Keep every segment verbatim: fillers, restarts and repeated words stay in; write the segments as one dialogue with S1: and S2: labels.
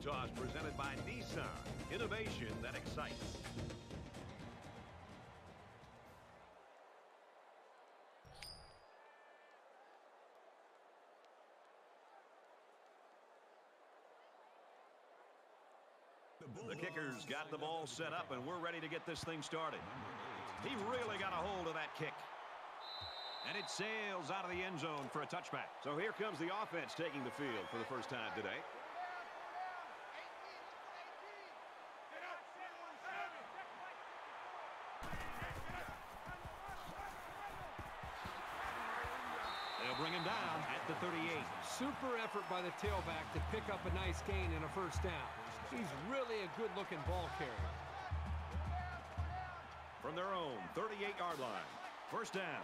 S1: toss presented by Nissan. Innovation that excites. The kicker's got the ball set up, and we're ready to get this thing started. He really got a hold of that kick. And it sails out of the end zone for a touchback. So here comes the offense taking the field for the first time today. They'll bring him down at the thirty-eight.
S2: Super effort by the tailback to pick up a nice gain and a first down. He's really a good-looking ball carrier.
S1: From their own thirty-eight yard line. First down.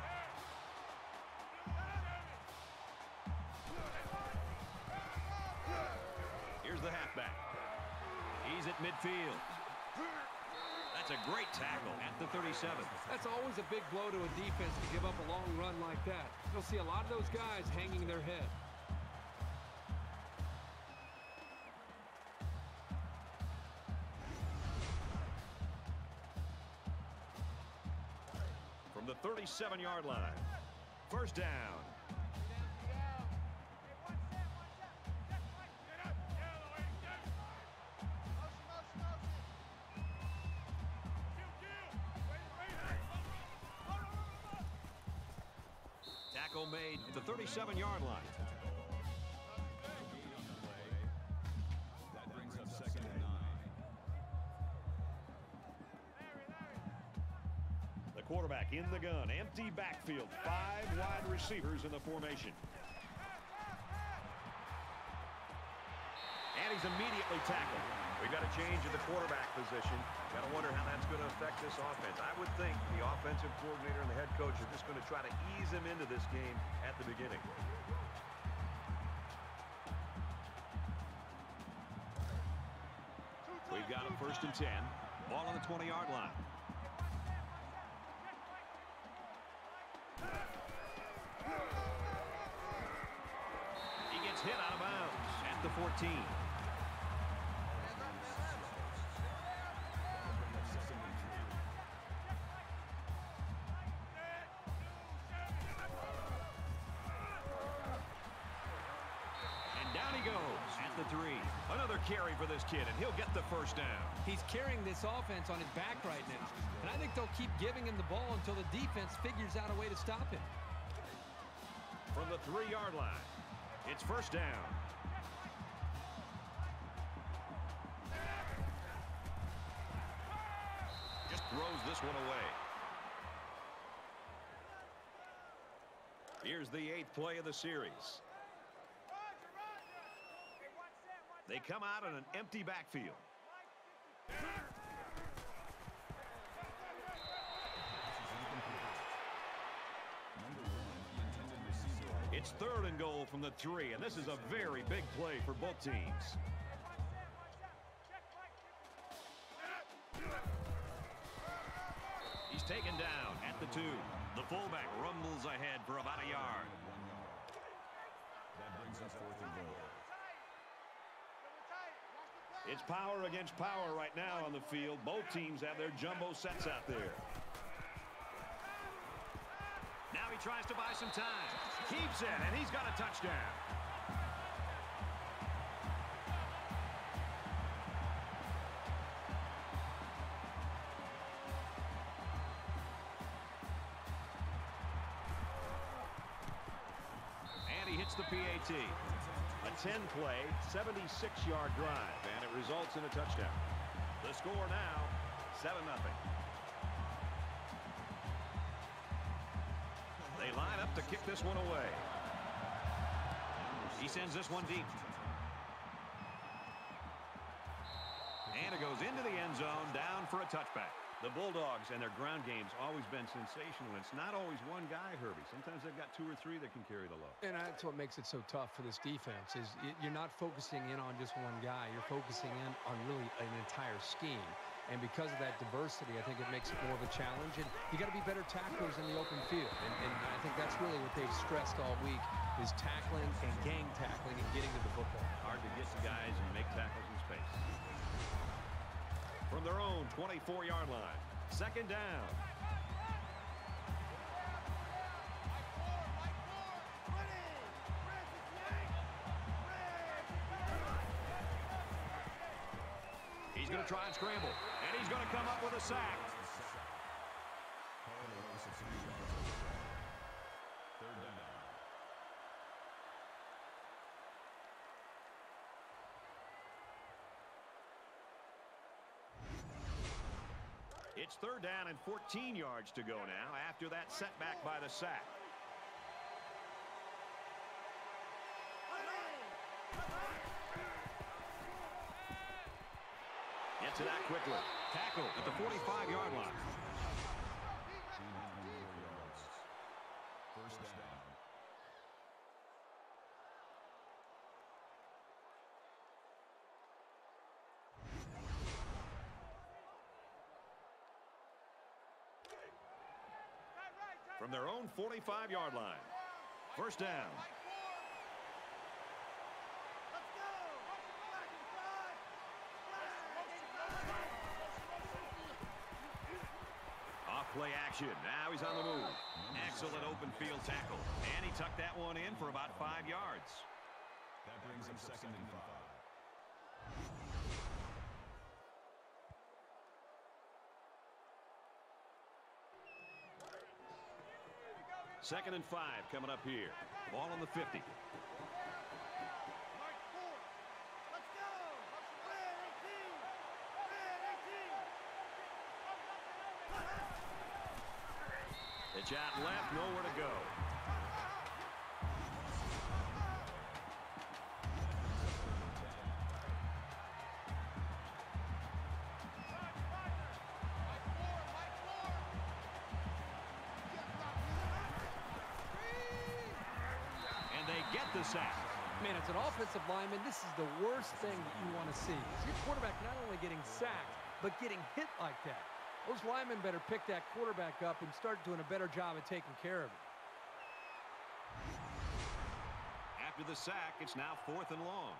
S1: Here's the halfback. He's at midfield. That's a great tackle at the thirty-seven.
S2: That's always a big blow to a defense to give up a long run like that. You'll see a lot of those guys hanging their head.
S1: From the thirty-seven yard line. First down. Tackle made at the thirty-seven yard line.
S3: That brings up second and nine.
S1: The quarterback in the gun. Empty backfield. Five wide receivers in the formation. And he's immediately tackled. We've got a change in the quarterback position. Got to wonder how that's going to affect this offense. I would think the offensive coordinator and the head coach are just going to try to ease him into this game at the beginning. We've got him first and ten. Ball on the twenty yard line. He gets hit out of bounds at the fourteen. The three. Another carry for this kid, and he'll get the first down.
S2: He's carrying this offense on his back right now, and I think they'll keep giving him the ball until the defense figures out a way to stop him.
S1: From the three yard line, it's first down. Just throws this one away. Here's the eighth play of the series. They come out in an empty backfield. It's third and goal from the three, and this is a very big play for both teams. He's taken down at the two. The fullback rumbles ahead for about a yard.
S3: That brings us fourth and goal.
S1: It's power against power right now on the field. Both teams have their jumbo sets out there. Now he tries to buy some time. Keeps it, and he's got a touchdown. And he hits the P A T. A ten play, seventy-six yard drive, and it results in a touchdown. The score now, seven nothing. They line up to kick this one away. He sends this one deep. And it goes into the end zone, down for a touchback. The Bulldogs and their ground game's always been sensational. It's not always one guy, Herbie. Sometimes they've got two or three that can carry the load.
S2: And that's what makes it so tough for this defense is you're not focusing in on just one guy. You're focusing in on really an entire scheme. And because of that diversity, I think it makes it more of a challenge. And you got to be better tacklers in the open field. And, and I think that's really what they've stressed all week, is tackling and gang tackling and getting to the football.
S1: Hard to get to guys and make tackles in space. From their own twenty-four yard line. Second down. He's going to try and scramble. And he's going to come up with a sack. It's third down and fourteen yards to go now after that setback by the sack. Gets it out quickly. Tackle at the forty-five yard line.
S3: First down.
S1: From their own forty-five yard line. First down. Off-play action. Now he's on the move. Excellent open field tackle. And he tucked that one in for about five yards.
S3: That brings him second and five.
S1: Second and five coming up here. Ball on the fifty. Pitch out left, nowhere to go. And they get the sack.
S2: Man, as an offensive lineman, this is the worst thing that you want to see. Your quarterback not only getting sacked, but getting hit like that. Those linemen better pick that quarterback up and start doing a better job of taking care of him.
S1: After the sack, it's now fourth and long.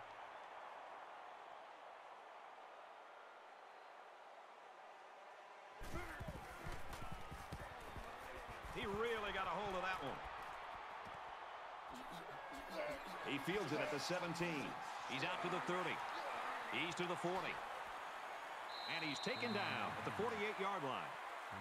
S1: He really got a hold of that one. He fields it at the seventeen. He's out to the thirty. He's to the forty. And he's taken down at the forty-eight yard line.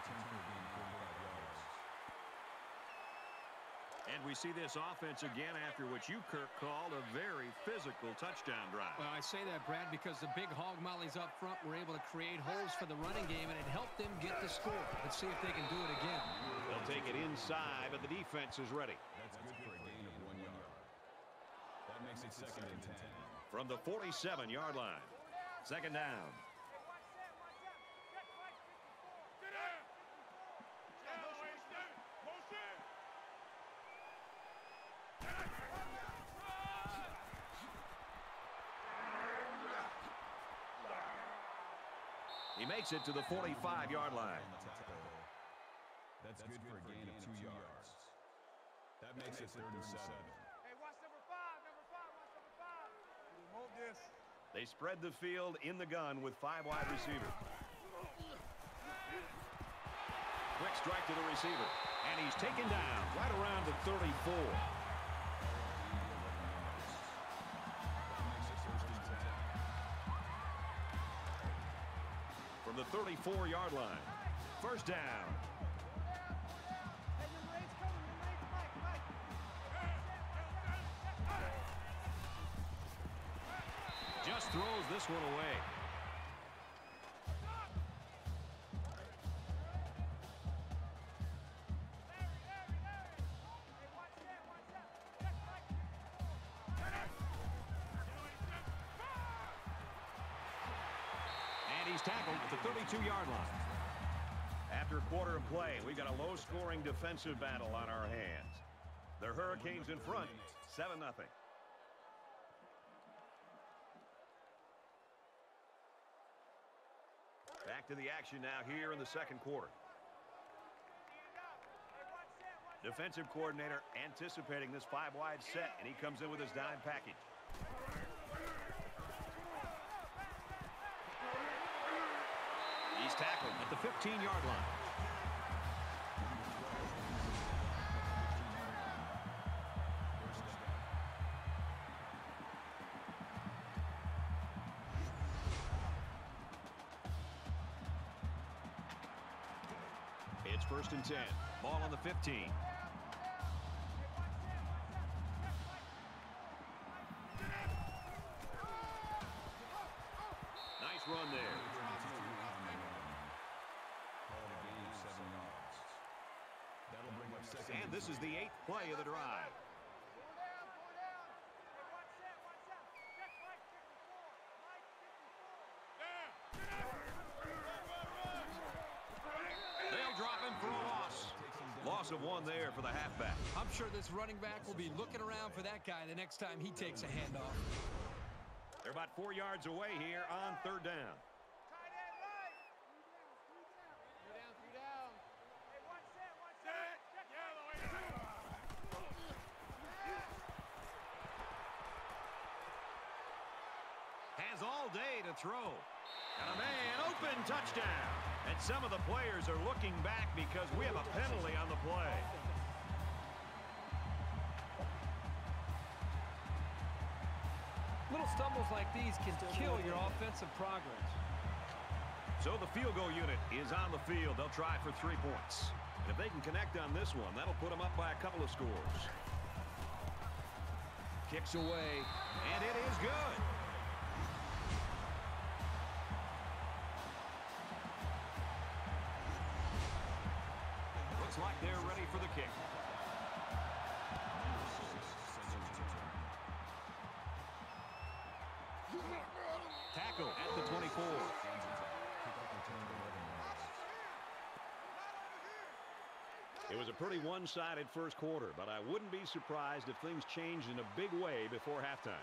S1: And we see this offense again after what you, Kirk, called a very physical touchdown drive.
S4: Well, I say that, Brad, because the big hog mollies up front were able to create holes for the running game, and it helped them get the score. Let's see if they can do it again.
S1: They'll take it inside, but the defense is ready.
S3: That's good for a gain of one yard. That makes it second and ten.
S1: From the forty-seven yard line. Second down. He makes it to the forty-five yard line.
S3: That's good for a gain of two yards. That makes it third and seven.
S5: Hey, watch number five, number five, watch number five. Move this.
S1: They spread the field in the gun with five wide receivers. Quick strike to the receiver. And he's taken down right around the thirty-four. From the thirty-four yard line. First down. Just throws this one away. And he's tackled at the thirty-two yard line. After a quarter of play, we've got a low-scoring defensive battle on our hands. The Hurricanes in front, seven nothing. Back to the action now here in the second quarter. Defensive coordinator anticipating this five-wide set, and he comes in with his dime package. He's tackled at the fifteen-yard line. It's first and ten. Ball on the fifteen. Nice run there. And this is the eighth play of the drive. They'll drop him for a loss. Loss of one there for the halfback.
S4: I'm sure this running back will be looking around for that guy the next time he takes a handoff.
S1: They're about four yards away here on third down. Has all day to throw. And a man open touchdown. And some of the players are looking back because we have a penalty on the play.
S2: Little stumbles like these can kill your offensive progress.
S1: So the field goal unit is on the field. They'll try for three points. And if they can connect on this one, that'll put them up by a couple of scores. Kicks away, and it is good. Looks like they're ready for the kick. Tackle at the twenty-four. It was a pretty one-sided first quarter, but I wouldn't be surprised if things changed in a big way before halftime.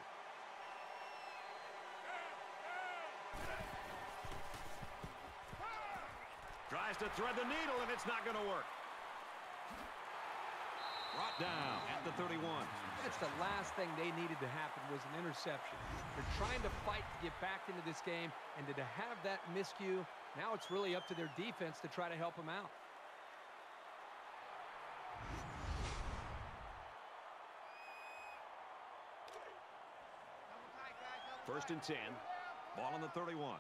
S1: Tries to thread the needle, and it's not going to work. Brought down at the thirty-one.
S2: That's the last thing they needed to happen was an interception. They're trying to fight to get back into this game, and to have that miscue, now it's really up to their defense to try to help them out.
S1: First and ten. Ball on the thirty-one.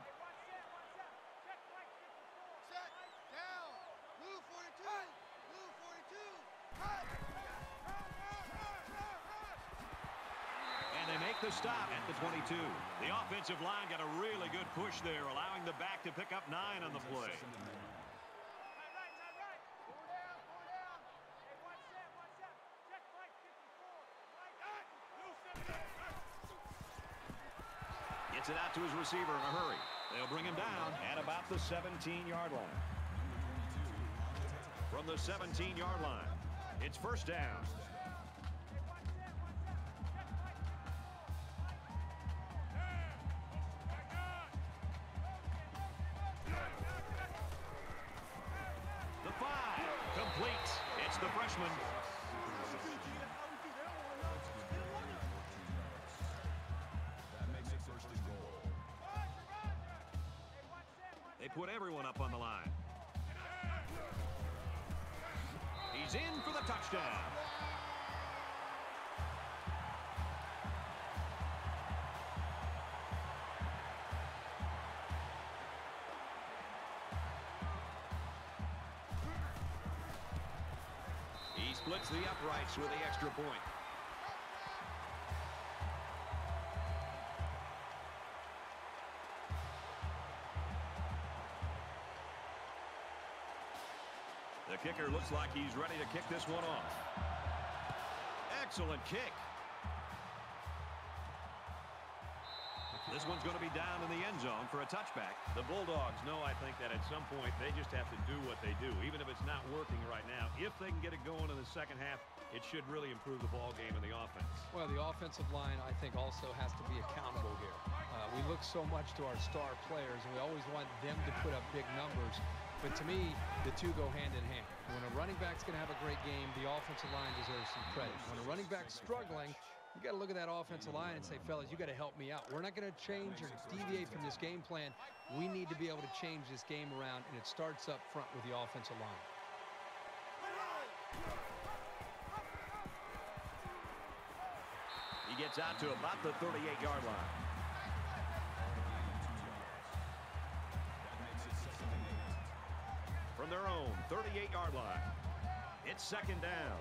S1: And they make the stop at the twenty-two. The offensive line got a really good push there, allowing the back to pick up nine on the play. Gets it out to his receiver in a hurry. They'll bring him down at about the seventeen-yard line. From the seventeen-yard line, it's first down. The five, complete. It's the freshman. They put everyone up on the line. He's in for the touchdown. He splits the uprights with the extra point. The kicker looks like he's ready to kick this one off. Excellent kick. This one's going to be down in the end zone for a touchback. The Bulldogs know, I think, that at some point they just have to do what they do, even if it's not working right now. If they can get it going in the second half, it should really improve the ball game and the offense.
S2: Well, the offensive line, I think, also has to be accountable here. Uh, we look so much to our star players, and we always want them to put up big numbers. But to me, the two go hand in hand. When a running back's going to have a great game, the offensive line deserves some credit. When a running back's struggling, you got to look at that offensive line and say, fellas, you got to help me out. We're not going to change or deviate from this game plan. We need to be able to change this game around, and it starts up front with the offensive line.
S1: He gets out to about the thirty-eight yard line. From their own thirty-eight yard line, it's second down.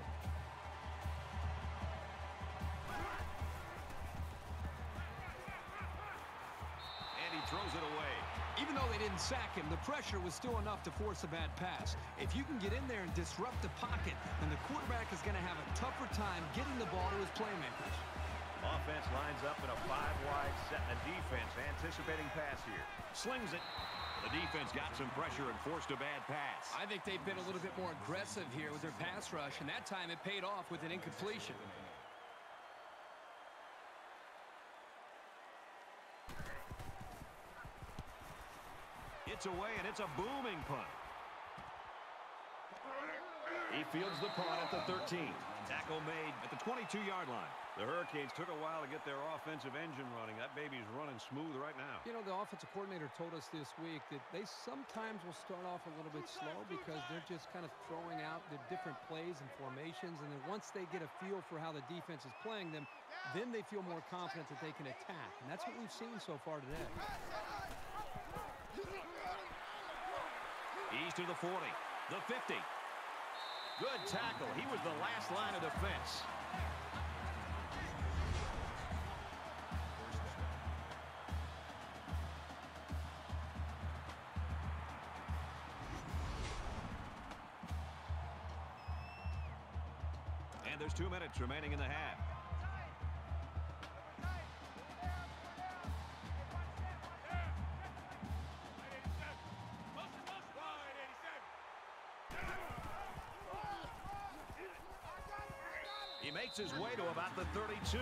S1: And he throws it away.
S4: Even though they didn't sack him, the pressure was still enough to force a bad pass. If you can get in there and disrupt the pocket, then the quarterback is going to have a tougher time getting the ball to his playmakers.
S1: Offense lines up in a five-wide set, and the defense anticipating pass here. Slings it. The defense got some pressure and forced a bad pass.
S4: I think they've been a little bit more aggressive here with their pass rush, and that time it paid off with an incompletion.
S1: It's away, and it's a booming punt. He fields the punt at the thirteen. Tackle made at the twenty-two yard line. The Hurricanes took a while to get their offensive engine running. That baby's running smooth right now.
S2: You know, the offensive coordinator told us this week that they sometimes will start off a little bit slow because they're just kind of throwing out the different plays and formations, and then once they get a feel for how the defense is playing them, then they feel more confident that they can attack, and that's what we've seen so far today.
S1: He's to the forty, the fifty. Good tackle. He was the last line of defense. And there's two minutes remaining in the half. He makes his way to about the thirty-two.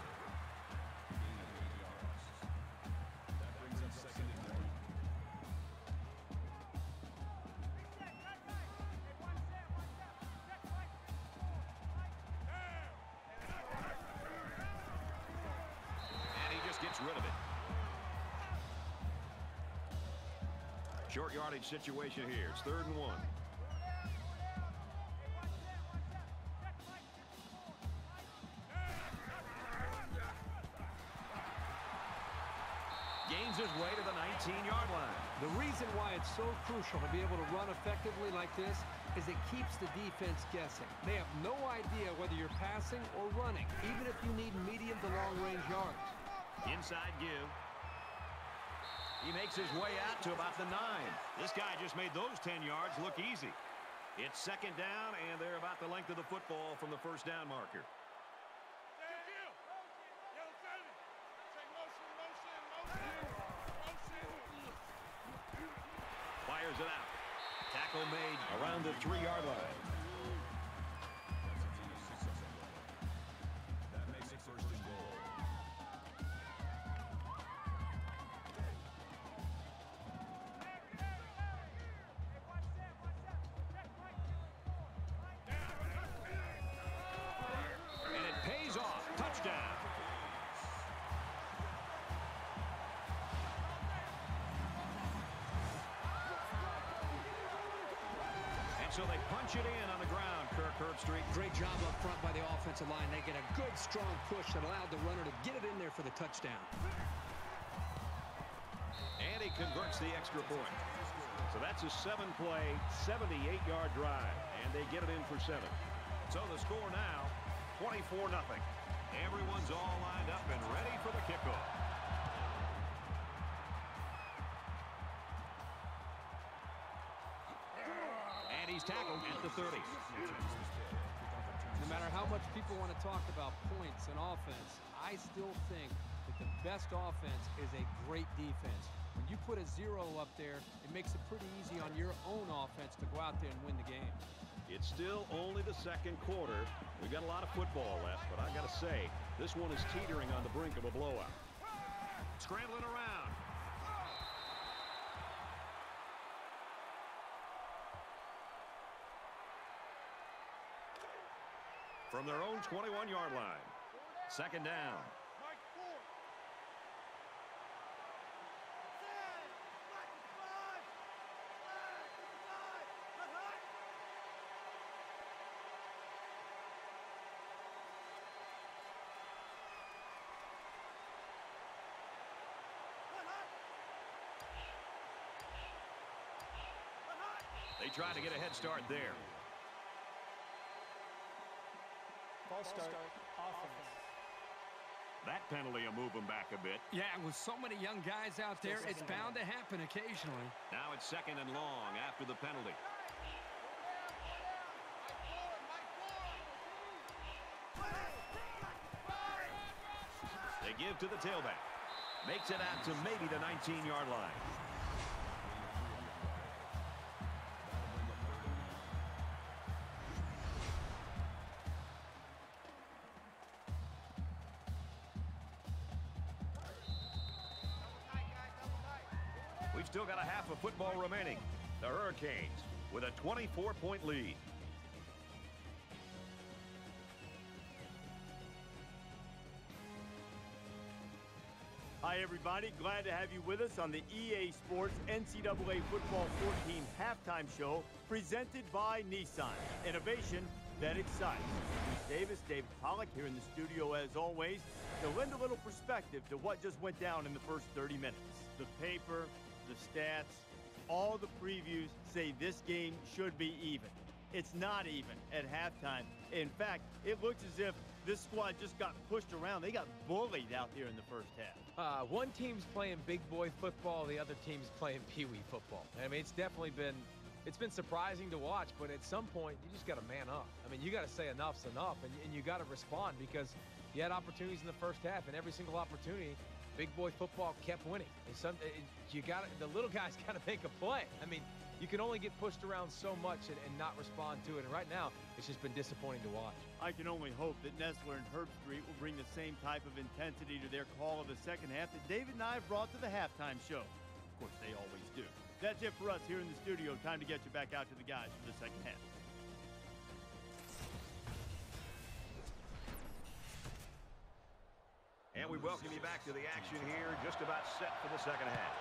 S1: And he just gets rid of it. Short yardage situation here. It's third and one. Gains his way to the nineteen yard line.
S2: The reason why it's so crucial to be able to run effectively like this is it keeps the defense guessing. They have no idea whether you're passing or running, even if you need medium to long-range yards.
S1: Inside give. He makes his way out to about the nine. This guy just made those ten yards look easy. It's second down, and they're about the length of the football from the first down marker. Fires it out. Tackle made around the three yard line.
S3: That makes it first and goal.
S1: And it pays off. Touchdown. So they punch it in on the ground, Kirk Herbstreit.
S4: Great job up front by the offensive line. They get a good, strong push that allowed the runner to get it in there for the touchdown.
S1: And he converts the extra point. So that's a seven-play, seventy-eight yard drive, and they get it in for seven. So the score now, twenty-four nothing. Everyone's all lined up and ready for the kickoff. And he's tackled at the thirty.
S2: No matter how much people want to talk about points and offense, I still think that the best offense is a great defense. When you put a zero up there, it makes it pretty easy on your own offense to go out there and win the game.
S1: It's still only the second quarter. We've got a lot of football left, but I got to say, this one is teetering on the brink of a blowout. Scrambling around. from their own twenty-one yard line. Second down.
S5: Mike four. Set. Mike five. Five. Five. Hut, hut. Hut, hut. Hut, hut.
S1: They try to get a head start there.
S6: False start, offense.
S1: That penalty will move them back a bit.
S4: Yeah, with so many young guys out there, it's bound to happen occasionally.
S1: Now it's second and long after the penalty. They give to the tailback. Makes it out to maybe the nineteen yard line. We've still got a half of football remaining. The Hurricanes with a twenty-four point lead.
S7: Hi, everybody. Glad to have you with us on the E A Sports N C double A Football fourteen halftime show presented by Nissan. Innovation that excites. Bruce Davis, David Pollack here in the studio as always to lend a little perspective to what just went down in the first thirty minutes. The paper, the stats, all the previews say this game should be even. It's not even at halftime. In fact, it looks as if this squad just got pushed around. They got bullied out there in the first half.
S8: Uh, one team's playing big boy football, the other team's playing pee-wee football. I mean, it's definitely been, it's been surprising to watch, but at some point, you just got to man up. I mean, you got to say enough's enough, and, and you got to respond because you had opportunities in the first half, and every single opportunity, big boy football kept winning. And some, it, you got the little guys got to make a play. I mean, you can only get pushed around so much and, and not respond to it. And right now, it's just been disappointing to watch.
S7: I can only hope that Nessler and Herbstreit will bring the same type of intensity to their call of the second half that David and I have brought to the halftime show. Of course, they always do. That's it for us here in the studio. Time to get you back out to the guys for the second half.
S1: And we welcome you back to the action here, just about set for the second half.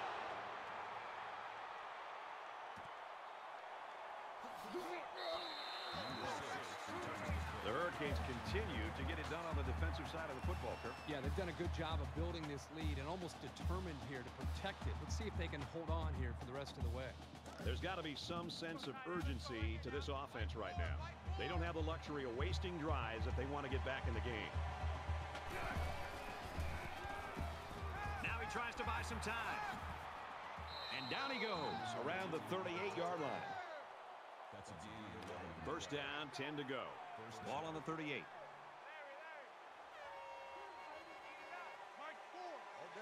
S1: The Hurricanes continue to get it done on the defensive side of the football, Kirk.
S2: Yeah, they've done a good job of building this lead and almost determined here to protect it. Let's see if they can hold on here for the rest of the way.
S1: There's got to be some sense of urgency to this offense right now. They don't have the luxury of wasting drives if they want to get back in the game. Now he tries to buy some time. And down he goes around the thirty-eight yard line.
S3: That's a gain.
S1: First down, ten to go. Ball on the thirty-eight.
S5: Mike four.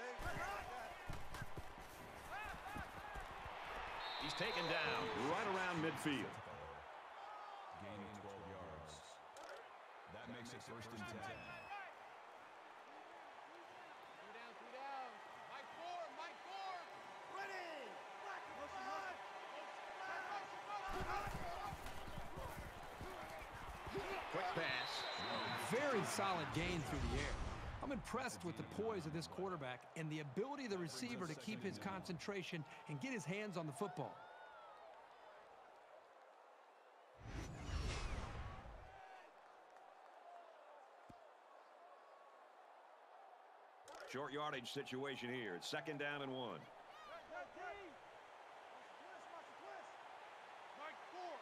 S1: He's taken down right around midfield.
S3: Gain of twelve yards. That makes it first and ten.
S5: Three down, three down. Mike four, Mike four. Ready. Black and five.
S1: Quick pass.
S2: Very solid gain through the air. I'm impressed with the poise of this quarterback and the ability of the receiver to keep his concentration and get his hands on the football.
S1: Short yardage situation here. It's second down and one.
S5: Mike four.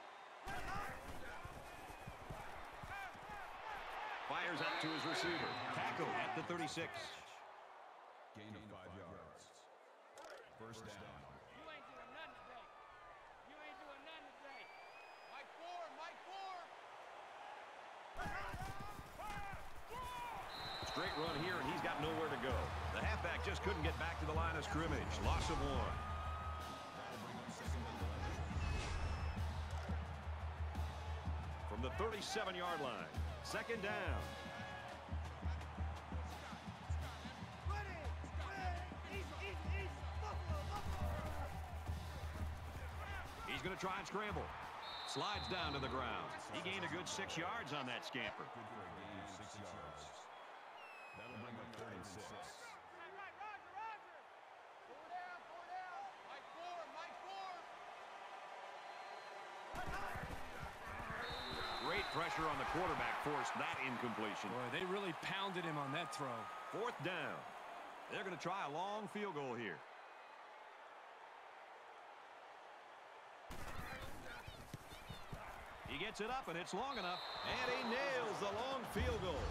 S1: Fires out to his receiver. Tackle at the thirty-six.
S3: Gain of five yards. First down.
S5: You ain't doing nothing today. You ain't doing nothing today. Mike four, Mike four.
S1: Straight run here, and he's got nowhere to go. The halfback just couldn't get back to the line of scrimmage. Loss of one. From the thirty-seven yard line. Second down. He's going to try and scramble. Slides down to the ground. He gained a good six yards on that scamper.
S3: Good for a gain of six yards. That'll bring up third and six.
S1: Great pressure on the quarterback forced that incompletion.
S8: Boy, they really pounded him on that throw.
S1: Fourth down. They're going to try a long field goal here. He gets it up, and it's long enough, and he nails the long field goal.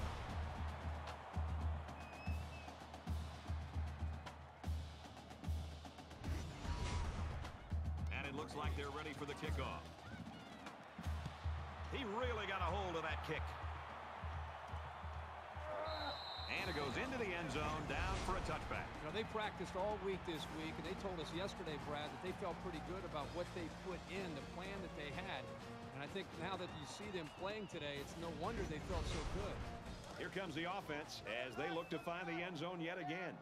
S1: And it looks like they're ready for the kickoff. He really got a hold of that kick. And it goes into the end zone, down for a touchback.
S2: You know, they practiced all week this week, and they told us yesterday, Brad, that they felt pretty good about what they put in, the plan that they had. And I think now that you see them playing today, it's no wonder they felt so good.
S1: Here comes the offense as they look to find the end zone yet again.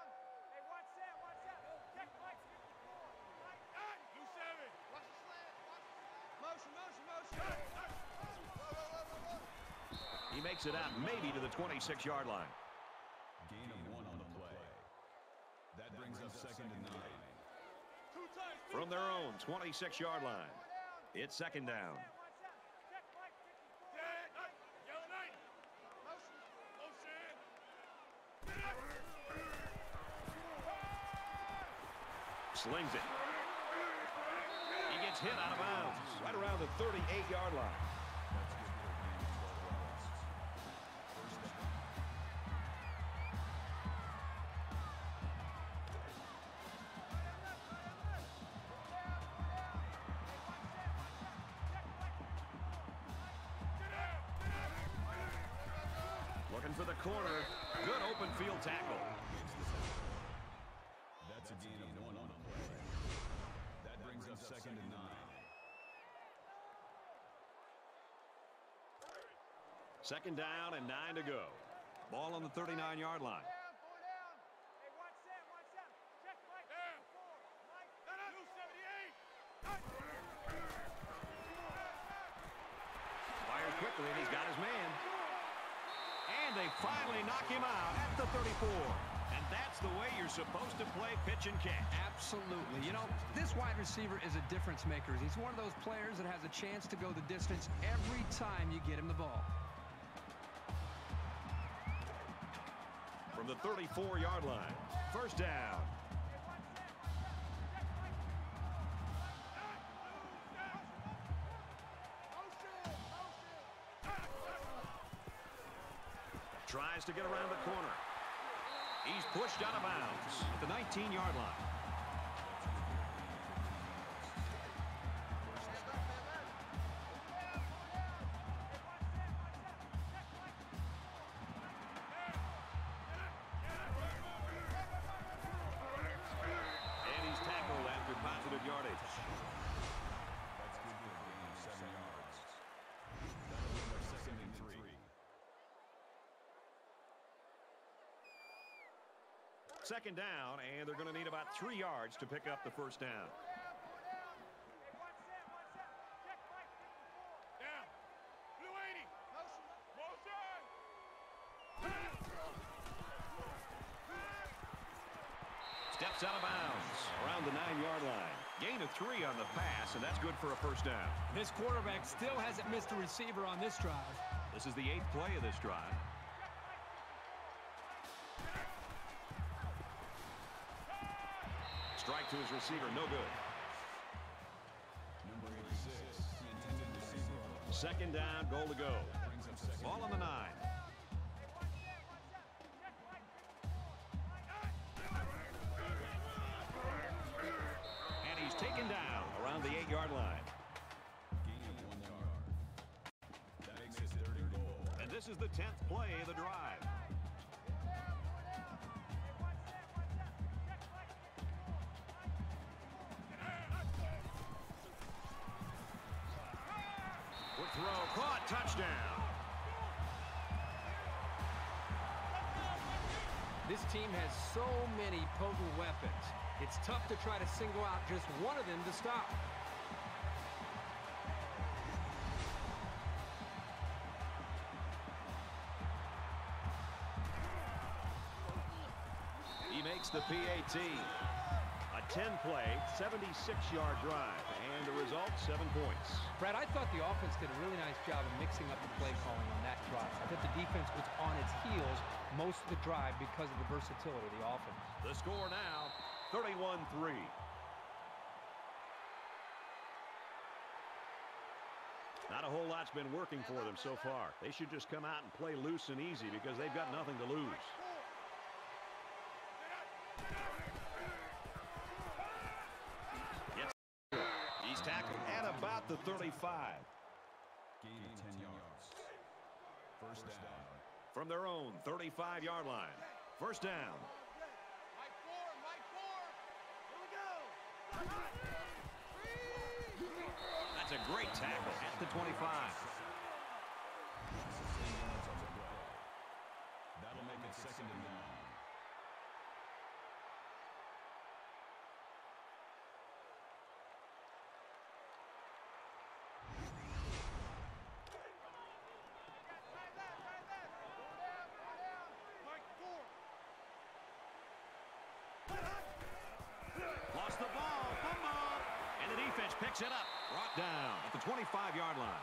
S1: He makes it out maybe to the twenty-six yard line.
S3: Gain of one on the play. That brings up second and nine.
S1: From their own twenty-six yard line, it's second down. Slings it. He gets hit out of bounds right around the thirty-eight yard line. Looking for the corner. Good open field tackle.
S3: That's a gain of one on the play. That brings up second and nine.
S1: Second down and nine to go. Ball on the thirty-nine yard line. Fired quickly, and he's got his man. And they finally knock him out at the thirty-four. And that's the way you're supposed to play pitch and catch.
S2: Absolutely. You know, this wide receiver is a difference maker. He's one of those players that has a chance to go the distance every time you get him the ball.
S1: From the thirty-four yard line, first down. Tries to get around the corner. He's pushed out of bounds at the nineteen yard line. And he's tackled after positive yardage.
S3: That's good for a gain of seven yards. That'll bring up second and three.
S1: Second down, and they're going to need about three yards to pick up the first down. Steps out of bounds around the nine yard line. Gain of three on the pass, and that's good for a first down.
S2: This quarterback still hasn't missed a receiver on this drive.
S1: This is the eighth play of this drive. Strike to his receiver, no good.
S3: Number eighty-six, the intended receiver.
S1: Second down, goal to go.
S3: Brings up second.
S1: Ball on the nine. And he's taken down around the eight yard line.
S3: Gain of one yard. That makes it third and goal.
S1: And this is the tenth play of the drive. Quick throw, caught, touchdown.
S2: This team has so many potent weapons. It's tough to try to single out just one of them to stop.
S1: makes the P A T. A ten-play, seventy-six yard drive, and the result, seven points.
S2: Brad, I thought the offense did a really nice job of mixing up the play calling on that drive. I thought the defense was on its heels most of the drive because of the versatility of the offense.
S1: The score now, thirty-one three. Not a whole lot's been working for them so far. They should just come out and play loose and easy because they've got nothing to lose. He's tackled at about the thirty-five.
S3: Gain of ten yards. First down.
S1: From their own thirty-five yard line. First down.
S5: Mike four, Mike four. Here we go.
S1: That's a great tackle at the twenty-five.
S3: That'll make it second and long.
S1: Lost the ball. Fumble. And the defense picks it up. Brought down at the twenty-five yard line.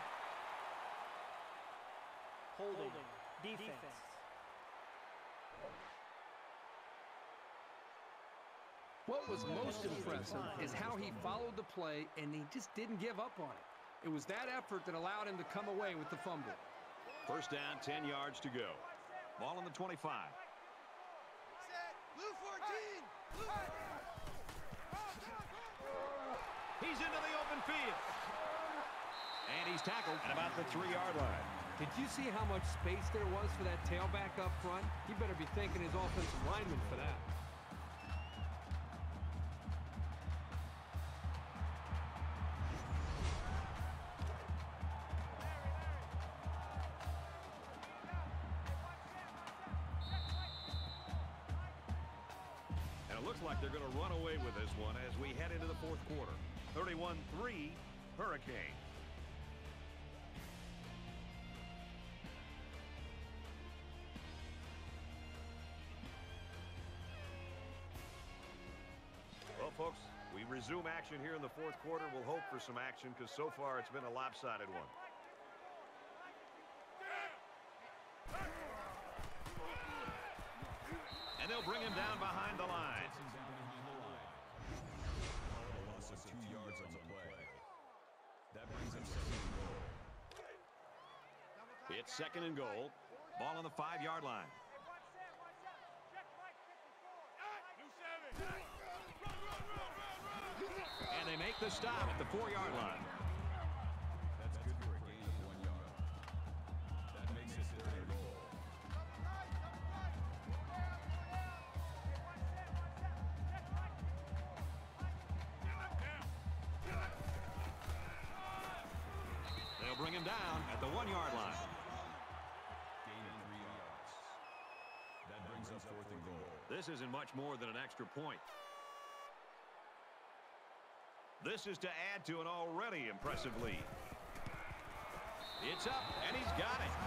S6: Holding. Defense.
S2: What was most impressive is how he followed the play, and he just didn't give up on it. It was that effort that allowed him to come away with the fumble.
S1: First down, ten yards to go. Ball on the twenty-five.
S5: Set. Blue fourteen. Blue
S1: He's into the open field. And he's tackled at about the three yard line.
S2: Did you see how much space there was for that tailback up front? He better be thanking his offensive lineman for that.
S1: And it looks like they're going to run away with this one as we head into the fourth quarter. thirty-one three, Hurricane. Well, folks, we resume action here in the fourth quarter. We'll hope for some action because so far it's been a lopsided one. And they'll bring him down behind the line.
S3: A loss of two yards on the play. That brings up second and goal.
S1: It's second and goal. Ball on the five yard line. And they make the stop at the four yard line.
S3: That's good for a gain of one yard. That makes it third and goal.
S1: They'll bring him down at the one yard line.
S3: Gain of three yards. That brings up fourth and goal.
S1: This isn't much more than an extra point. This is to add to an already impressive lead. It's up, and he's got it.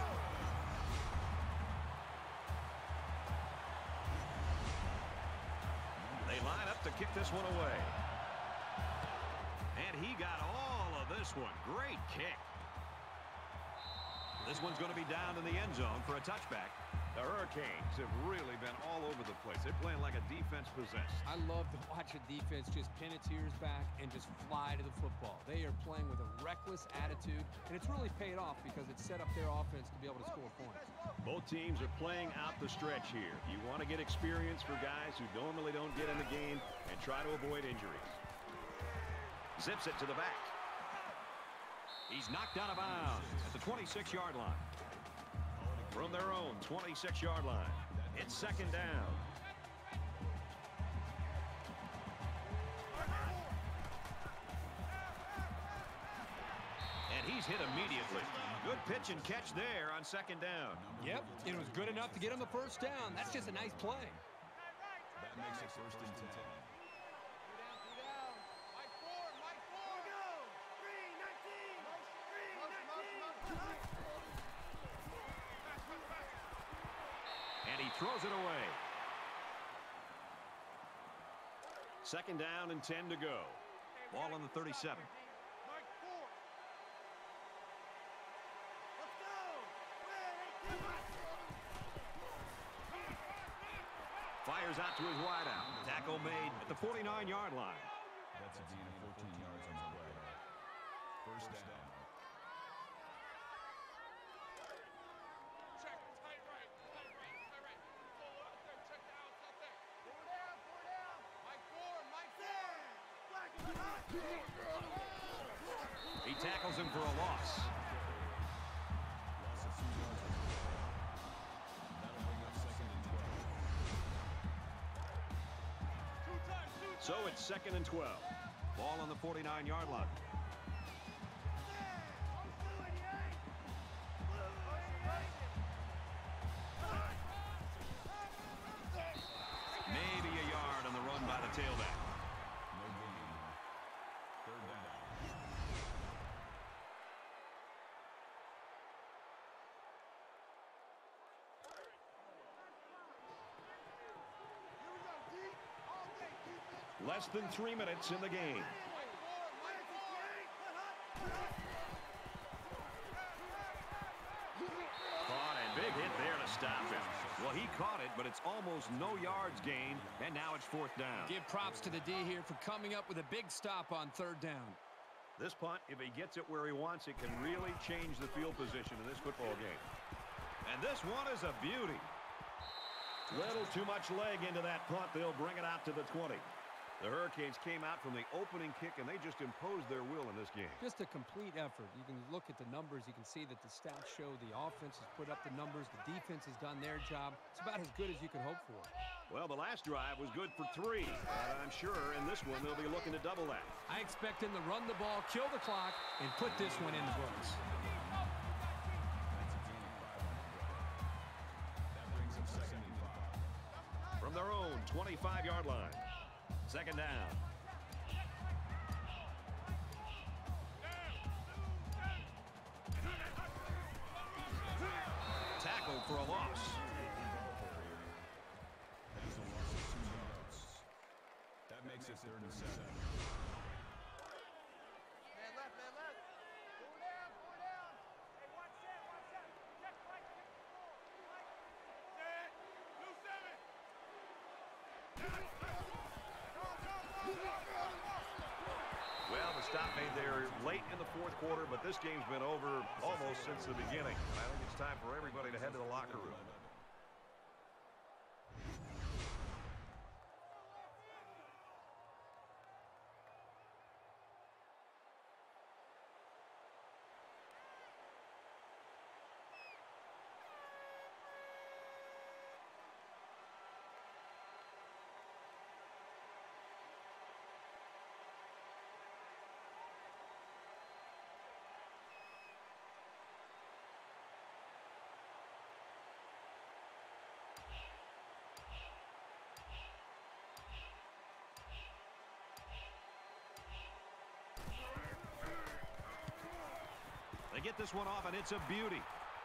S1: They line up to kick this one away. And he got all of this one. Great kick. This one's going to be down in the end zone for a touchback. The Hurricanes have really been all over the place. They're playing like a defense possessed.
S2: I love to watch a defense just pin its ears back and just fly to the football. They are playing with a reckless attitude, and it's really paid off because it set up their offense to be able to score points.
S1: Both teams are playing out the stretch here. You want to get experience for guys who normally don't get in the game and try to avoid injuries. Zips it to the back. He's knocked out of bounds at the twenty-six yard line. From their own twenty-six yard line. It's second down. And he's hit immediately. Good pitch and catch there on second down.
S2: Yep, it was good enough to get him the first down. That's just a nice play.
S3: That makes it first and ten.
S1: And he throws it away. Second down and ten to go. Ball on the thirty-seven. Fires out to his wideout. Tackle made at the forty-nine yard line.
S3: That's a gain of fourteen yards on the play. First down.
S5: Check, tight right, tight right, tight right. Pull out there, check the outs out there. Four down, four down. Mike four, Mike four. Black in the hot.
S1: He tackles him for a loss.
S3: Loss of two yards on the play. That'll bring up second and twelve.
S1: So it's second and twelve. Ball on the forty-nine yard line. Maybe a yard on the run by the tailback.
S3: No gain. Third down.
S1: Less than three minutes in the game. Caught and big hit there to stop him. Well, he caught it, but it's almost no yards gained, and now it's fourth down.
S4: Give props to the D here for coming up with a big stop on third down.
S1: This punt, if he gets it where he wants, it can really change the field position in this football game. And this one is a beauty. Little too much leg into that punt. They'll bring it out to the twenty. The Hurricanes came out from the opening kick, and they just imposed their will in this game.
S2: Just a complete effort. You can look at the numbers. You can see that the stats show the offense has put up the numbers. The defense has done their job. It's about as good as you could hope for.
S1: Well, the last drive was good for three. But I'm sure in this one they'll be looking to double that.
S4: I expect him to run the ball, kill the clock, and put this one in the books.
S3: That brings up second and five.
S1: From their own twenty-five yard line. Second down. Tackled for a loss.
S3: That is a loss of two yards. That makes it third and seven.
S5: Man left, man left. Four down, four down. Hey, watch that, watch that. Check right, check the floor. Right. Set. Blue seven.
S1: Well, the stop made there late in the fourth quarter, but this game's been over almost since the beginning. I think it's time for everybody to head to the locker room. They get this one off, and it's a beauty.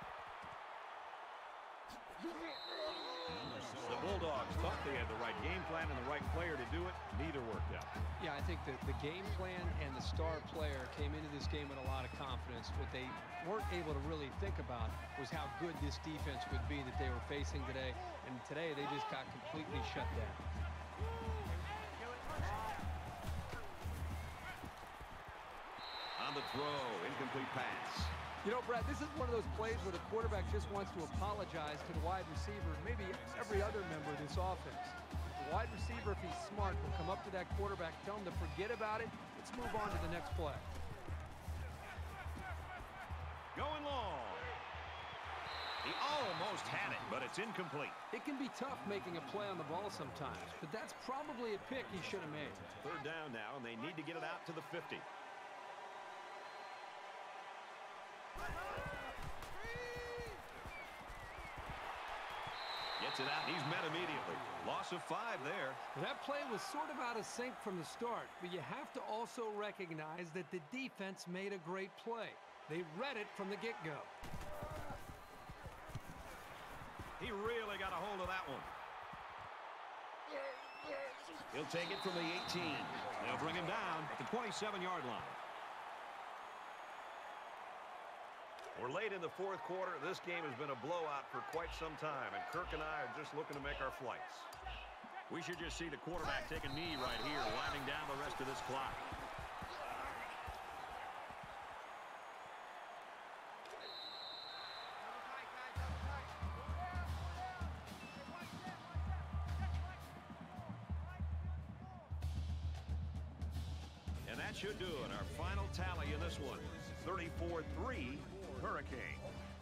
S1: The Bulldogs thought they had the right game plan and the right player to do it. Neither worked out.
S2: Yeah, I think that the game plan and the star player came into this game with a lot of confidence. What they weren't able to really think about was how good this defense would be that they were facing today. And today, they just got completely shut down.
S1: On the throw, incomplete pass.
S2: You know, Brad, this is one of those plays where the quarterback just wants to apologize to the wide receiver and maybe every other member of this offense. The wide receiver, if he's smart, will come up to that quarterback, tell him to forget about it. Let's move on to the next play.
S1: Going long. He almost had it, but it's incomplete.
S2: It can be tough making a play on the ball sometimes, but that's probably a pick he should have made.
S1: Third down now, and they need to get it out to the fifty. Gets it out, and he's met immediately. Loss of five there.
S2: That play was sort of out of sync from the start, but you have to also recognize that the defense made a great play. They read it from the get-go.
S1: He really got a hold of that one. He'll take it from the eighteen. They'll bring him down at the twenty-seven-yard line. We're late in the fourth quarter. This game has been a blowout for quite some time, and Kirk and I are just looking to make our flights. We should just see the quarterback take a knee right here, winding down the rest of this clock. And that should do it. Our final tally in this one, thirty-four three Hurricane.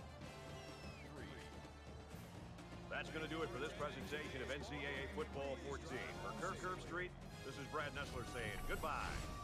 S1: That's going to do it for this presentation of N C double A Football fourteen. For Kirk Herbstreit, this is Brad Nessler saying goodbye.